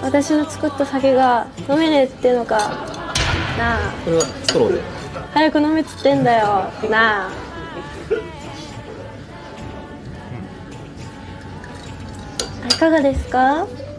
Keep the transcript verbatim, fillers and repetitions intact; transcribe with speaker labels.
Speaker 1: 私の作った酒が飲めねえってのかなあ。
Speaker 2: これはストローで
Speaker 1: 早く飲めっつってんだよなあ。いかがですか？